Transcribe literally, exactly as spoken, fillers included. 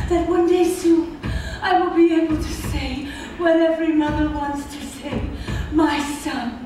that one day soon I will be able to say what every mother wants to say. My son